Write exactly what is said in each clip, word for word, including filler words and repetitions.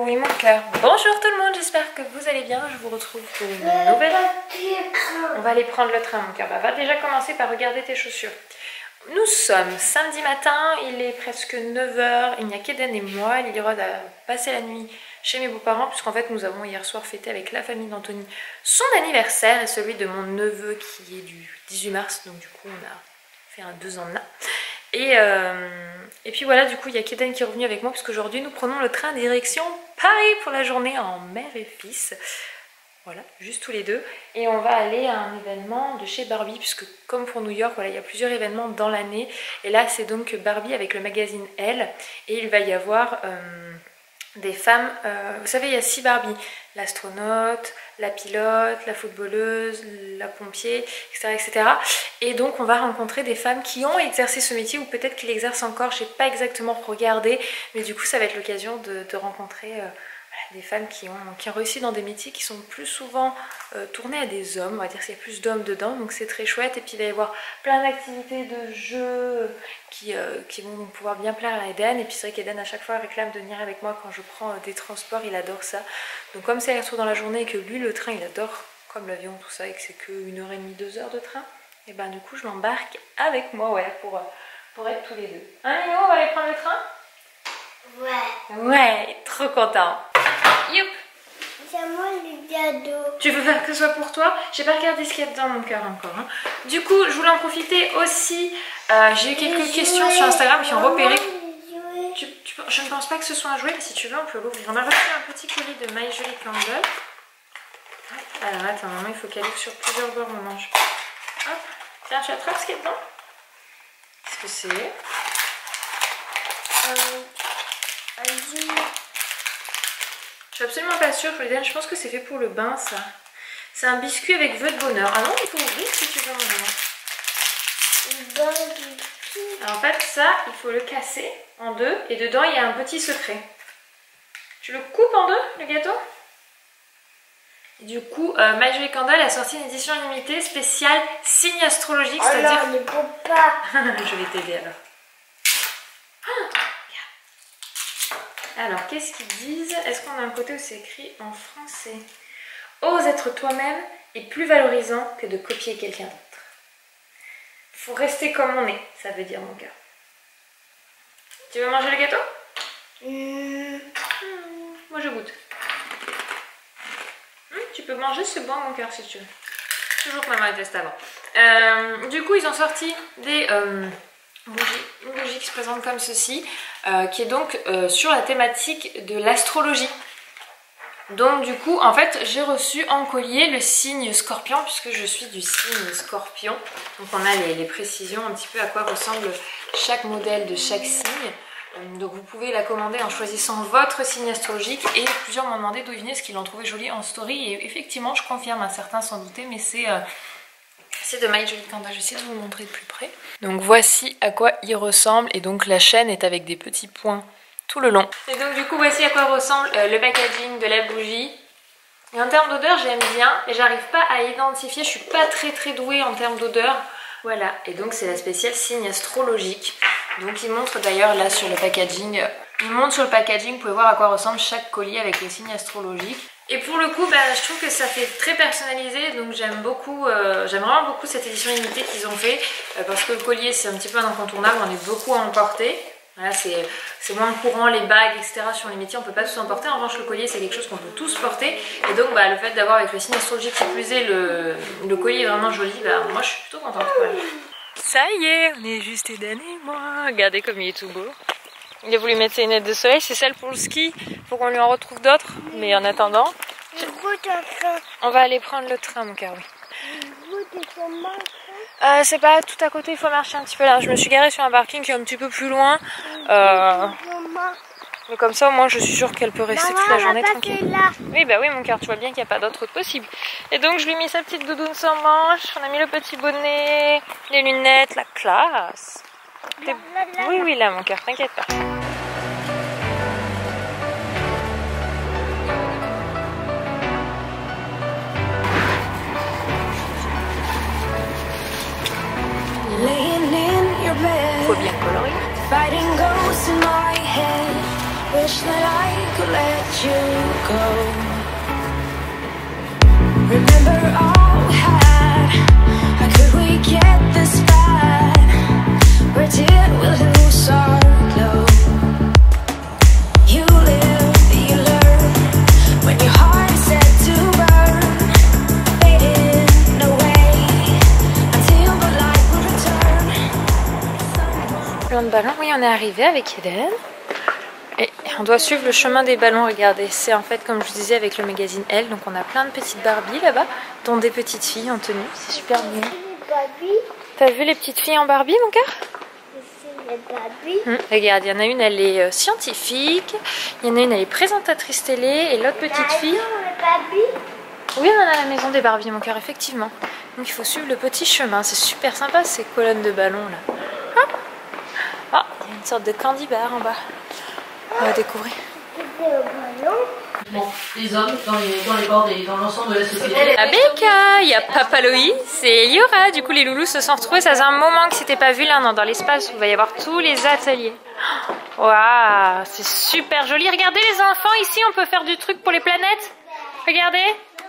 oui mon cœur. Bonjour tout le monde, j'espère que vous allez bien. Je vous retrouve pour une nouvelle... On va aller prendre le train mon cœur. Bah, va déjà commencer par regarder tes chaussures. Nous sommes samedi matin, il est presque neuf heures, il n'y a qu'Eden et moi. Lily-Rod a passé la nuit chez mes beaux-parents puisqu'en fait nous avons hier soir fêté avec la famille d'Anthony son anniversaire et celui de mon neveu qui est du dix-huit mars, donc du coup on a fait un deux ans de là. Et, euh, et puis voilà, du coup il y a qu'Eden qui est revenu avec moi puisqu'aujourd'hui nous prenons le train direction Paris pour la journée en mère et fils. Voilà, juste tous les deux. Et on va aller à un événement de chez Barbie, puisque comme pour New York, voilà, il y a plusieurs événements dans l'année. Et là, c'est donc Barbie avec le magazine Elle. Et il va y avoir euh, des femmes... Euh, vous savez, il y a six Barbie. L'astronaute, la pilote, la footballeuse, la pompier, et cetera, et cetera. Et donc, on va rencontrer des femmes qui ont exercé ce métier, ou peut-être qu'ils l'exercent encore. Je n'ai pas exactement regardé. Mais du coup, ça va être l'occasion de, de rencontrer... Euh, des femmes qui ont, qui ont réussi dans des métiers qui sont plus souvent euh, tournés à des hommes, on va dire qu'il y a plus d'hommes dedans, donc c'est très chouette. Et puis il va y avoir plein d'activités de jeux qui, euh, qui vont pouvoir bien plaire à Eden. Et puis c'est vrai qu'Eden à chaque fois réclame de venir avec moi quand je prends euh, des transports, il adore ça. Donc comme c'est aller-retour dans la journée et que lui le train il adore, comme l'avion tout ça, et que c'est que une heure et demie, deux heures de train, et ben du coup je l'embarque avec moi, ouais, pour, pour être tous les deux. Hein Léo, on va aller prendre le train? Ouais. Ouais, trop content. Youp. C'est moi le cadeau. Tu veux faire que ce soit pour toi? J'ai pas regardé ce qu'il y a dedans mon cœur encore. Hein. Du coup, je voulais en profiter aussi. Euh, J'ai eu quelques Les questions jouets. sur Instagram qui ont Maman, repéré. les Tu, tu, je ne pense pas que ce soit un jouet, mais si tu veux, on peut l'ouvrir. On a reçu un petit colis de My Jolly Candle. Alors attends, maman, il faut qu'elle ouvre sur plusieurs bords, on mange. Hop, tiens, tu attrapes ce qu'il y a dedans. Qu'est-ce que c'est? euh, vas-y. Je suis absolument pas sûre, je pense que c'est fait pour le bain ça. C'est un biscuit avec vœux de bonheur. Ah non, il faut ouvrir si tu veux mon maman. Alors en fait ça, il faut le casser en deux et dedans il y a un petit secret. Tu le coupes en deux le gâteau? Et du coup, euh, My Jolly Candle a sorti une édition limitée spéciale signe astrologique, Oh c'est-à-dire... non, ne coupe pas. Je vais t'aider alors. Alors, qu'est-ce qu'ils disent? Est-ce qu'on a un côté où c'est écrit en français? Ose être toi-même est plus valorisant que de copier quelqu'un d'autre. Faut rester comme on est, ça veut dire mon cœur. Tu veux manger le gâteau? mmh. mmh, Moi je goûte. Mmh, tu peux manger, c'est bon mon cœur si tu veux. Toujours que maman teste avant. Euh, du coup, ils ont sorti des... Euh, Bougie, une bougie qui se présente comme ceci, euh, qui est donc euh, sur la thématique de l'astrologie. Donc du coup, en fait, j'ai reçu en collier le signe Scorpion, puisque je suis du signe Scorpion. Donc on a les, les précisions un petit peu à quoi ressemble chaque modèle de chaque signe. Donc vous pouvez la commander en choisissant votre signe astrologique. Et plusieurs m'ont demandé d'où il venait, parce qu'ils l'ont trouvé joli en story. Et effectivement, je confirme, un certain sans douter, mais c'est... Euh, C'est de My Jolly Candle, j'essaie de vous le montrer de plus près. Donc voici à quoi il ressemble. Et donc la chaîne est avec des petits points tout le long. Et donc du coup voici à quoi ressemble euh, le packaging de la bougie. Et en termes d'odeur j'aime bien, mais j'arrive pas à identifier, je suis pas très très douée en termes d'odeur. Voilà, et donc c'est la spéciale signe astrologique. Donc il montre d'ailleurs là sur le packaging, il montre sur le packaging, vous pouvez voir à quoi ressemble chaque collier avec les signes astrologiques. Et pour le coup, bah, je trouve que ça fait très personnalisé, donc j'aime beaucoup, euh, j'aime vraiment beaucoup cette édition limitée qu'ils ont fait, euh, parce que le collier c'est un petit peu un incontournable, on est beaucoup à emporter. Voilà, c'est moins courant, les bagues, et cetera. Sur les métiers, on peut pas tous emporter. En revanche, le collier, c'est quelque chose qu'on peut tous porter. Et donc, bah, le fait d'avoir avec le signe astrologique qui plus est, le, le collier est vraiment joli, bah, moi je suis plutôt contente. Voilà. Ça y est, on est juste Eden et moi. Regardez comme il est tout beau. Il a voulu mettre ses lunettes de soleil, c'est celle pour le ski. Faut qu'on lui en retrouve d'autres. Mais en attendant, on va aller prendre le train, mon cœur. Oui. Euh, c'est pas tout à côté, il faut marcher un petit peu là. Je me suis garée sur un parking qui est un petit peu plus loin. Euh... Mais comme ça, au moins, je suis sûre qu'elle peut rester toute la journée tranquille. Oui, bah oui, mon cœur, tu vois bien qu'il n'y a pas d'autre route possible. Et donc, je lui ai mis sa petite doudoune sans manche. On a mis le petit bonnet, les lunettes, la classe. Là, là, là. Oui, oui, là, mon cœur, t'inquiète pas. Faut bien colorier. Wish that I could let you go. Remember all we had. How could we get this bad? Where did we lose our glow? You live, you learn. When your heart is set to burn, fading away until the light will return. Plein de ballons, oui on est arrivé avec Eden. Et on doit suivre le chemin des ballons, regardez. C'est en fait comme je vous disais avec le magazine Elle. Donc on a plein de petites Barbies là-bas, dont des petites filles en tenue. C'est super mignon. T'as vu les petites filles en Barbie mon cœur? Hum, regarde, il y en a une, elle est euh, scientifique. Il y en a une, elle est présentatrice télé. Et l'autre petite fille... Oui, on en a à la maison des Barbies mon cœur, effectivement. Donc il faut suivre le petit chemin. C'est super sympa ces colonnes de ballons là. Ah, ah, il y a une sorte de candy bar en bas. On va découvrir. Bon, les hommes dans les, dans les bords et dans l'ensemble de la société. La Becca, il y a Papa Loïs et Eliora. Du coup, les loulous se sont retrouvés. Ça faisait un moment qu'ils s'étaient pas vus là, non, dans l'espace où il va y avoir tous les ateliers. Waouh, c'est super joli. Regardez les enfants, ici on peut faire du truc pour les planètes. Regardez.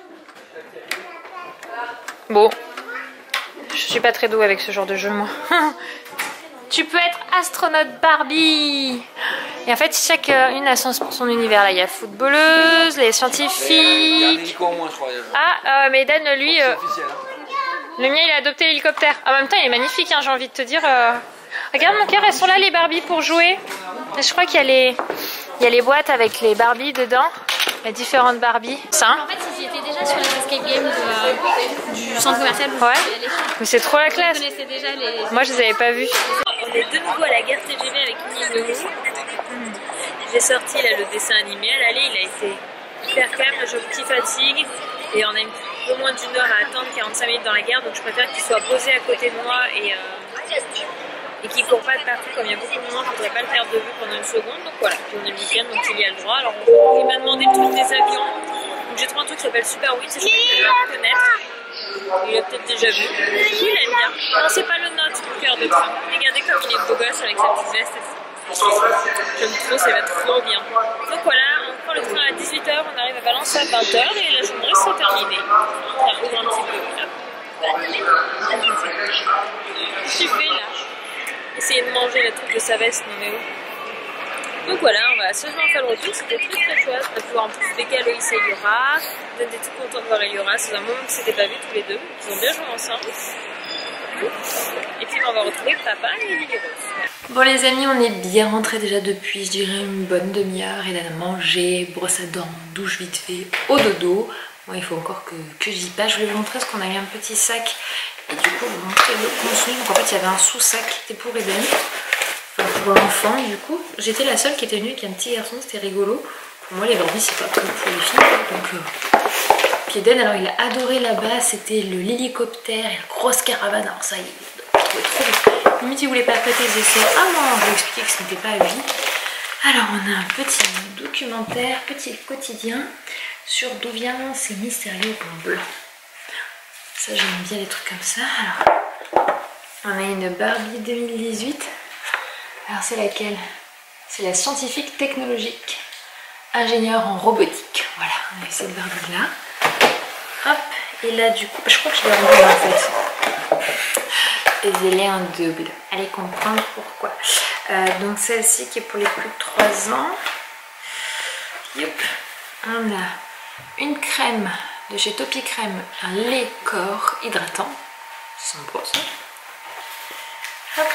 Bon, je suis pas très douée avec ce genre de jeu moi. Tu peux être astronaute Barbie. Et en fait, chaque une a son, son univers. Là, il y a footballeuse, les scientifiques. Ah, euh, mais Dan, lui, euh, le mien, il a adopté l'hélicoptère. En même temps, il est magnifique, hein, j'ai envie de te dire. Euh... Regarde mon cœur, elles sont là les Barbies pour jouer. Et je crois qu'il y a les, il y a les boîtes avec les Barbies dedans. Les différentes Barbies. Ça. En fait, ils étaient déjà sur les escape games de, du centre commercial. Ouais. Mais c'est trop la classe. Ils connaissaient déjà les... Moi, je les avais pas vus. On est de nouveau à la gare T G V avec une île. J'ai sorti là le dessin animé à l'aller, il a été hyper calme, j'ai un petit fatigue et on a un peu moins d'une heure à attendre, quarante-cinq minutes dans la gare, donc je préfère qu'il soit posé à côté de moi et, euh, et qu'il ne court pas de partout comme il y a beaucoup de monde, je ne voudrais pas le perdre de vue pendant une seconde, donc voilà, puis on est le week-end donc il y a le droit. Alors on, il m'a demandé le truc des avions, donc j'ai trouvé un truc qui s'appelle Super Wings, je crois qu'il va le connaître. Il l'a peut-être déjà vu. Il aime bien. Non, c'est pas le nôtre, le cœur de train. Regardez comme il est beau gosse avec sa petite veste. J'aime trop, ça va trop bien. Donc voilà, on prend le train à dix-huit heures, on arrive à Valence à vingt heures et la journée s'est terminée. On ouvre un petit peu. Qu'est-ce que tu fais là? Essayer de manger la truc de sa veste, non mais où? Donc voilà, on va seulement faire le retour, c'était très très chouette. On va pouvoir en plus Becca, Loïs et Eliora. On était tout contents de voir Eliora, c'est un moment qu'ils ne s'étaient pas vus tous les deux. Ils ont bien joué ensemble. Et puis on va retrouver papa et Lily Rose. Bon les amis, on est bien rentrés déjà depuis, je dirais, une bonne demi-heure. Il a mangé, brosse à dents, douche vite fait, au dodo. Moi il faut encore que, que j'y passe. Je vais vous montrer ce qu'on a eu un petit sac. Et du coup vous montrer le contenu. Donc en fait il y avait un sous-sac qui était pour Eden. Pour l'enfant, du coup, j'étais la seule qui était venue avec un petit garçon, c'était rigolo. Pour moi, les Barbies, c'est pas comme pour les filles. Donc, euh... Puis Eden, alors il a adoré là-bas, c'était le l'hélicoptère et la grosse caravane. Alors, ça, il trouvait trop bien. Limite, il voulait pas prêter les essais. Ah non, je vais expliquer que ce n'était pas à lui. Alors, on a un petit documentaire, petit quotidien sur d'où viennent ces mystérieux ronds blancs. Ça, j'aime bien les trucs comme ça. Alors, on a une Barbie deux mille dix-huit. Alors c'est laquelle? C'est la scientifique technologique, ingénieure en robotique. Voilà, on a cette Barbie là. Hop, et là du coup, je crois que je l'ai en double en fait. Et je l'ai en double. Allez comprendre pourquoi. Euh, donc celle-ci qui est pour les plus de trois ans. Yep. On a une crème de chez Topi Crème, un lait corps hydratant. C'est sympa ça. Hop.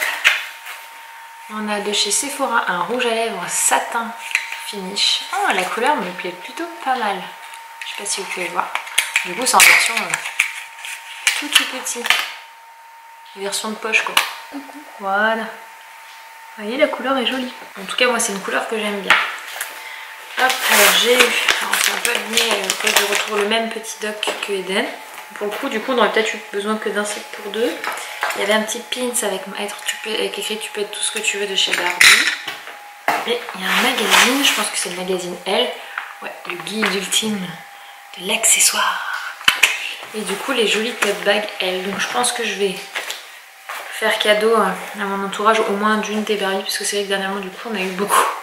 On a de chez Sephora un rouge à lèvres satin finish. Oh, la couleur me plaît plutôt pas mal. Je sais pas si vous pouvez voir. Du coup, c'est en version euh, tout tout petit. Version de poche quoi. Voilà. Vous voyez, la couleur est jolie. En tout cas, moi, c'est une couleur que j'aime bien. Hop, alors j'ai eu, alors c'est un peu abîmé, euh, je retrouve le même petit doc que Eden. Pour le coup, du coup, on aurait peut-être eu besoin que d'un set pour deux. Il y avait un petit pins avec, tu peux, avec écrit tu peux être tout ce que tu veux de chez Barbie. Et il y a un magazine, je pense que c'est le magazine Elle. Ouais, le guide ultime de l'accessoire. Et du coup les jolies tote bags Elle. Donc je pense que je vais faire cadeau à mon entourage au moins d'une des Barbie. Parce que c'est vrai que dernièrement du coup on a eu beaucoup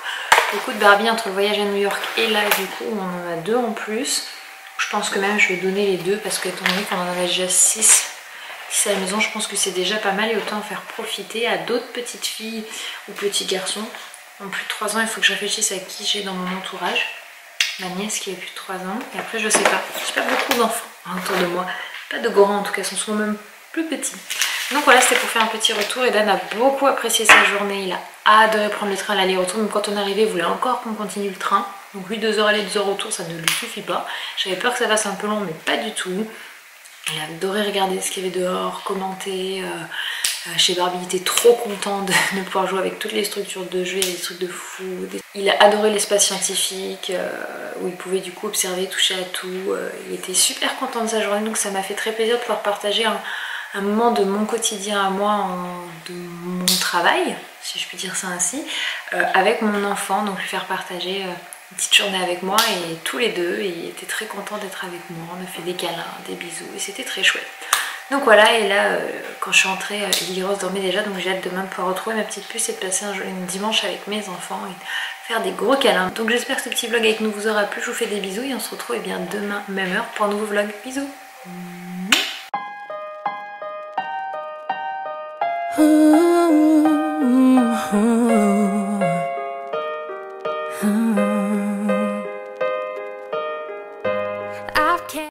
beaucoup de Barbie entre le voyage à New York et là, du coup on en a deux en plus. Je pense que même je vais donner les deux parce qu'étant donné qu'on en a déjà six à la maison, je pense que c'est déjà pas mal et autant en faire profiter à d'autres petites filles ou petits garçons. En plus de trois ans, il faut que je réfléchisse à qui j'ai dans mon entourage. Ma nièce qui a plus de trois ans. Et après, je sais pas. J'ai pas beaucoup d'enfants autour de moi. Pas de grands en tout cas, ils sont souvent même plus petits. Donc voilà, c'était pour faire un petit retour. Et Dan a beaucoup apprécié sa journée. Il a adoré prendre le train à l'aller-retour. Même quand on est arrivé, il voulait encore qu'on continue le train. Donc lui, deux heures aller, deux heures retour, ça ne lui suffit pas. J'avais peur que ça fasse un peu long, mais pas du tout. Il a adoré regarder ce qu'il y avait dehors, commenter. Euh, euh, chez Barbie, il était trop content de, de pouvoir jouer avec toutes les structures de jeu, des trucs de fou. Des... Il a adoré l'espace scientifique euh, où il pouvait du coup observer, toucher à tout. Euh, il était super content de sa journée, donc ça m'a fait très plaisir de pouvoir partager un, un moment de mon quotidien à moi, en, de mon travail, si je puis dire ça ainsi, euh, avec mon enfant, donc lui faire partager. Euh, une petite journée avec moi et tous les deux, et il était très content d'être avec moi. On a fait des câlins, des bisous et c'était très chouette. Donc voilà, et là euh, quand je suis entrée, euh, Lily Rose dormait déjà, donc j'ai hâte demain de pouvoir retrouver ma petite puce et de passer un, un dimanche avec mes enfants et faire des gros câlins. Donc j'espère que ce petit vlog avec nous vous aura plu, je vous fais des bisous et on se retrouve eh bien demain même heure pour un nouveau vlog. Bisous.